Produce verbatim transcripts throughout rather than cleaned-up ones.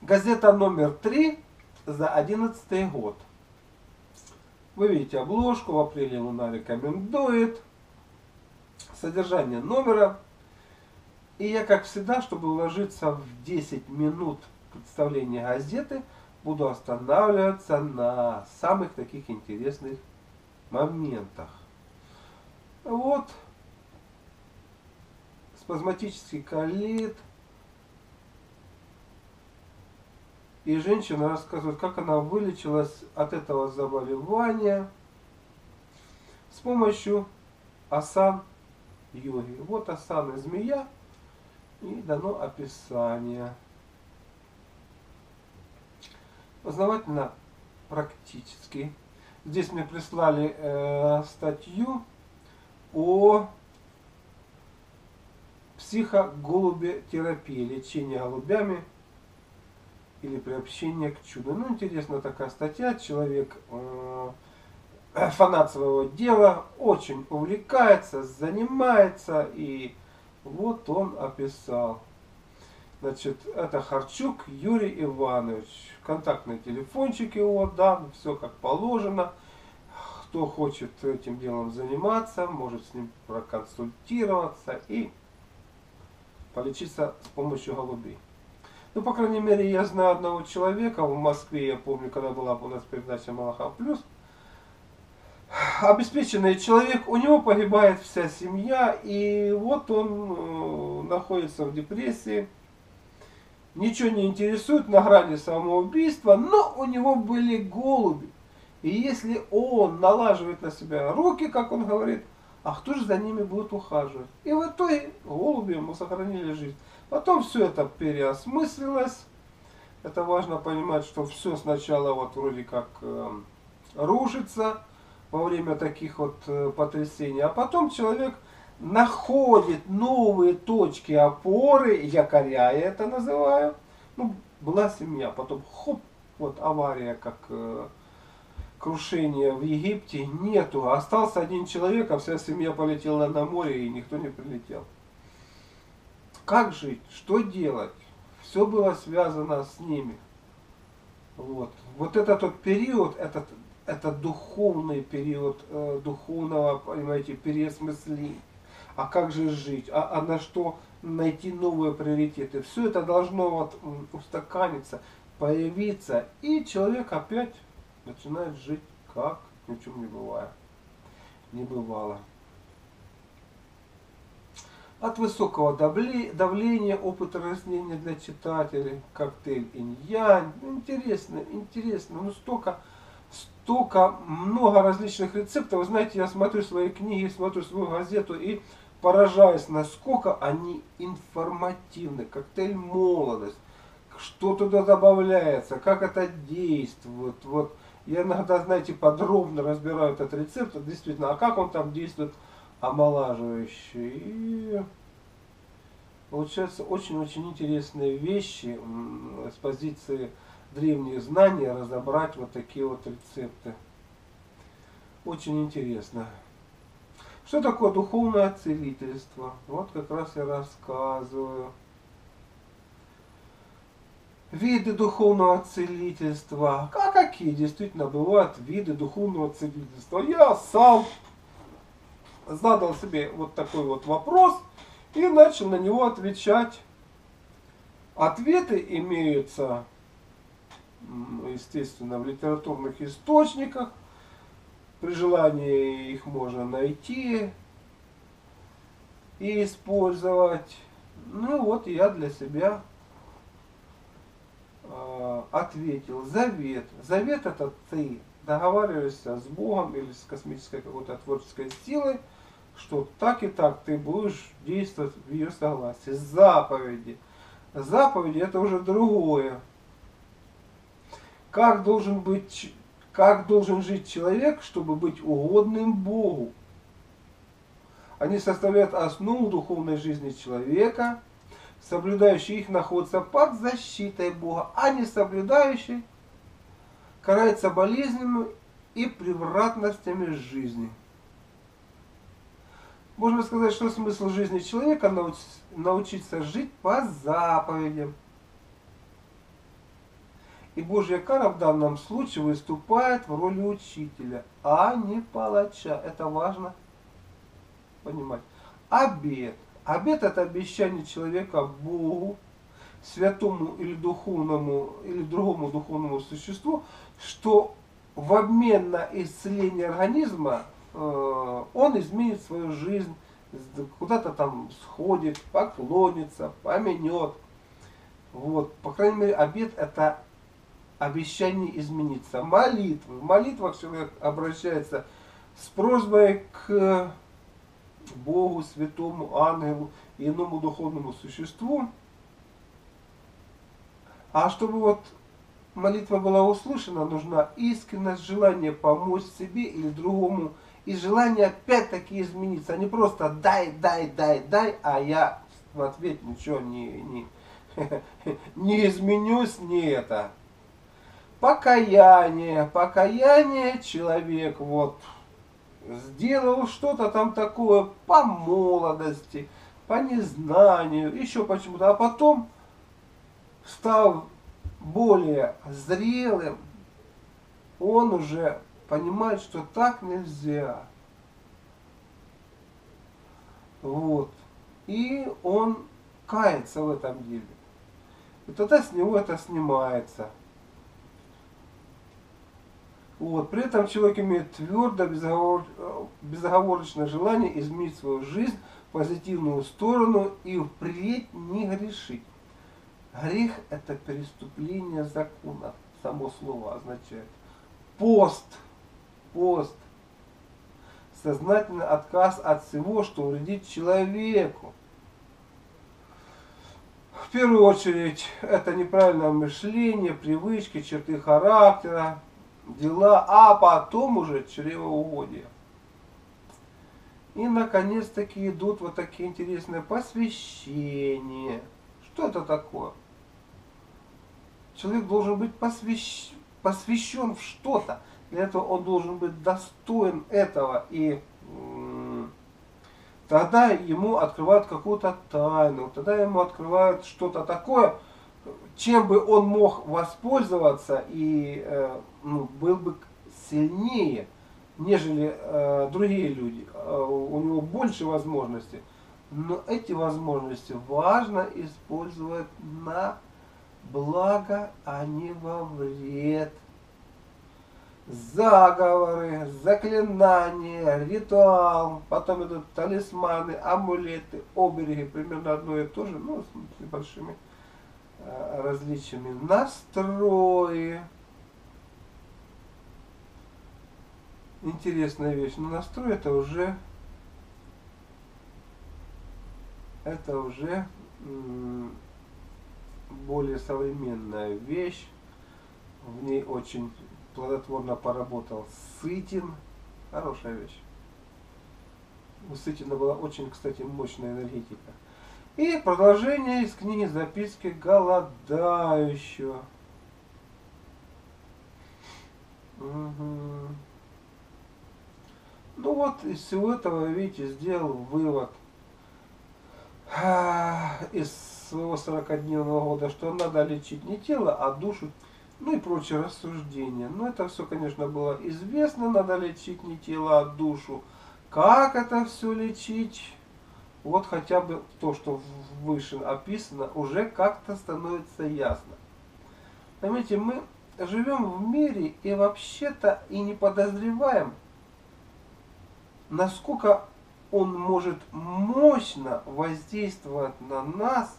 Газета номер три за одиннадцатый год. Вы видите обложку, в апреле Луна рекомендует. Содержание номера. И я, как всегда, чтобы уложиться в десять минут представления газеты, буду останавливаться на самых таких интересных моментах. Вот. Спазматический колит. И женщина рассказывает, как она вылечилась от этого заболевания с помощью асан йоги. Вот асана змея и дано описание. Познавательно практически. Здесь мне прислали э, статью о психоголубетерапии, лечение голубями или приобщение к чуду. Ну, интересная такая статья. Человек, э, фанат своего дела, очень увлекается, занимается, и вот он описал. Значит, это Харчук Юрий Иванович. Контактный телефончик его дан, все как положено. Кто хочет этим делом заниматься, может с ним проконсультироваться и полечиться с помощью голубей. Ну, по крайней мере, я знаю одного человека в Москве, я помню, когда была у нас передача Малаха Плюс. Обеспеченный человек, у него погибает вся семья, и вот он э, находится в депрессии. Ничего не интересует, на грани самоубийства, но у него были голуби. И если он налаживает на себя руки, как он говорит, а кто же за ними будет ухаживать? И в итоге голуби ему сохранили жизнь. Потом все это переосмыслилось. Это важно понимать, что все сначала вот вроде как э, рушится во время таких вот э, потрясений, а потом человек находит новые точки опоры, якоря я это называю. Ну, была семья, потом хоп, вот авария, как э, крушение в Египте, нету. Остался один человек, а вся семья полетела на море, и никто не прилетел. Как жить? Что делать? Все было связано с ними. Вот, вот этот тот период, этот, это духовный период, э, духовного, понимаете, переосмысления. А как же жить? А, а на что найти новые приоритеты? Все это должно вот устаканиться, появиться, и человек опять начинает жить как ни в чем не бывает. Не бывало. От высокого давления, опыта растения для читателей, коктейль инь-янь. Интересно, интересно. Ну столько, столько, много различных рецептов. Вы знаете, я смотрю свои книги, смотрю свою газету и поражаюсь, насколько они информативны. Коктейль молодость, что туда добавляется, как это действует. Вот. Я иногда, знаете, подробно разбираю этот рецепт, действительно, а как он там действует омолаживающий. И получаются очень-очень интересные вещи с позиции древних знаний, разобрать вот такие вот рецепты. Очень интересно. Что такое духовное целительство? Вот как раз я рассказываю. Виды духовного целительства. А какие действительно бывают виды духовного целительства? Я сам задал себе вот такой вот вопрос и начал на него отвечать. Ответы имеются, естественно, в литературных источниках. При желании их можно найти и использовать. Ну вот я для себя э, ответил. Завет. Завет — это ты договариваешься с Богом или с космической какой-то творческой силой, что так и так ты будешь действовать в ее согласии. Заповеди. Заповеди — это уже другое. Как должен быть, как должен жить человек, чтобы быть угодным Богу? Они составляют основу духовной жизни человека. Соблюдающий их находится под защитой Бога, а не соблюдающий карается болезнями и превратностями жизни. Можно сказать, что смысл жизни человека — научиться жить по заповедям. И Божья кара в данном случае выступает в роли учителя, а не палача. Это важно понимать. Обет. Обет это обещание человека Богу, святому или духовному, или другому духовному существу, что в обмен на исцеление организма э, он изменит свою жизнь, куда-то там сходит, поклонится, поменет. Вот. По крайней мере, обет это обещание измениться. Молитвы. В молитвах человек обращается с просьбой к Богу, святому, ангелу и иному духовному существу. А чтобы вот молитва была услышана, нужна искренность, желание помочь себе или другому, и желание опять-таки измениться. А не просто дай, дай, дай, дай, а я в ответ ничего не, не, не изменюсь, не это. Покаяние. Покаяние человек вот сделал что-то там такое по молодости, по незнанию, еще почему-то. А потом, став более зрелым, он уже понимает, что так нельзя. Вот. И он кается в этом деле. И тогда с него это снимается. Вот. При этом человек имеет твердое, безоговор... безоговорочное желание изменить свою жизнь в позитивную сторону и впредь не грешить. Грех это преступление закона. Само слово означает. Пост. Пост. Сознательный отказ от всего, что вредит человеку. В первую очередь это неправильное мышление, привычки, черты характера, дела, а потом уже чревоугодие. И наконец-таки идут вот такие интересные посвящения. Что это такое? Человек должен быть посвящ... посвящен в что-то. Для этого он должен быть достоин этого. И м- тогда ему открывают какую-то тайну. Тогда ему открывают что-то такое, чем бы он мог воспользоваться и э, ну, был бы сильнее, нежели э, другие люди. Э, у него больше возможностей. Но эти возможности важно использовать на благо, а не во вред. Заговоры, заклинания, ритуал, потом идут талисманы, амулеты, обереги, примерно одно и то же, но с небольшими э, различиями. Настрои. Интересная вещь. Но настрой это уже это уже м- более современная вещь. В ней очень плодотворно поработал Сытин. Хорошая вещь. У Сытина была очень, кстати, мощная энергетика. И продолжение из книги «Записки голодающего». Угу. Ну вот, из всего этого, видите, сделал вывод из своего сорокадневного года, что надо лечить не тело, а душу. Ну и прочие рассуждения. Но это все, конечно, было известно. Надо лечить не тело, а душу. Как это все лечить? Вот хотя бы то, что выше описано, уже как-то становится ясно. Понимаете, мы живем в мире и вообще-то и не подозреваем, насколько он может мощно воздействовать на нас.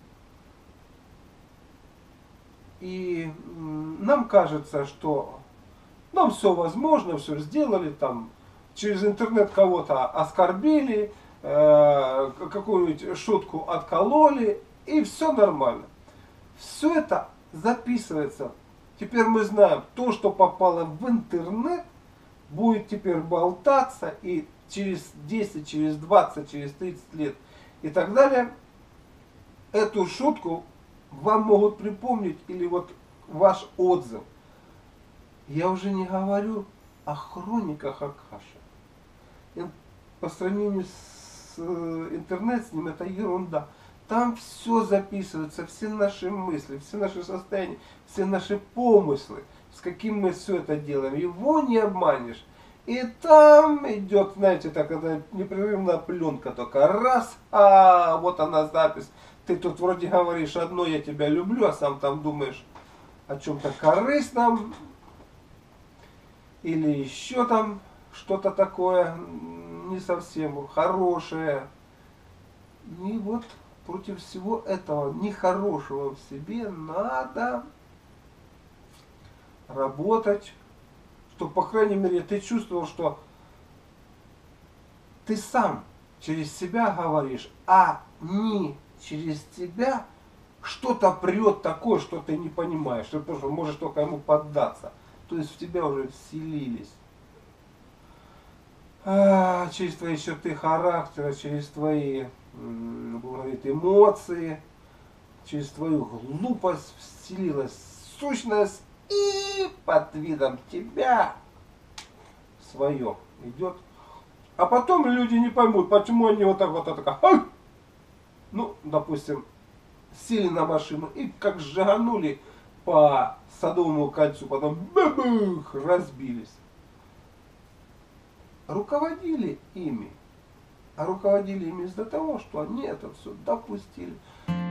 И нам кажется, что нам все возможно, все сделали, там через интернет кого-то оскорбили, э, какую-нибудь шутку откололи, и все нормально. Все это записывается. Теперь мы знаем, то, что попало в интернет, будет теперь болтаться, и через десять, через двадцать, через тридцать лет и так далее, эту шутку вам могут припомнить, или вот ваш отзыв. Я уже не говорю о хрониках Акаши. По сравнению с интернет, с ним это ерунда. Там все записывается, все наши мысли, все наши состояния, все наши помыслы, с каким мы все это делаем. Его не обманешь. И там идет, знаете, так это непрерывная пленка только. Раз, а вот она запись. Ты тут вроде говоришь одно, я тебя люблю, а сам там думаешь о чем-то корыстном. Или еще там что-то такое не совсем хорошее. И вот против всего этого нехорошего в себе надо работать, чтобы, по крайней мере, ты чувствовал, что ты сам через себя говоришь, а не через тебя что-то прет такое, что ты не понимаешь, что ты можешь только ему поддаться. То есть в тебя уже вселились. А, через твои черты характера, через твои говорит, эмоции, через твою глупость вселилась сущность и под видом тебя свое идет. А потом люди не поймут, почему они вот так вот, вот так, ай! Ну, допустим, сели на машину и как сжиганули по Садовому кольцу, потом бабух, разбились. Руководили ими. А руководили ими из-за того, что они это все допустили.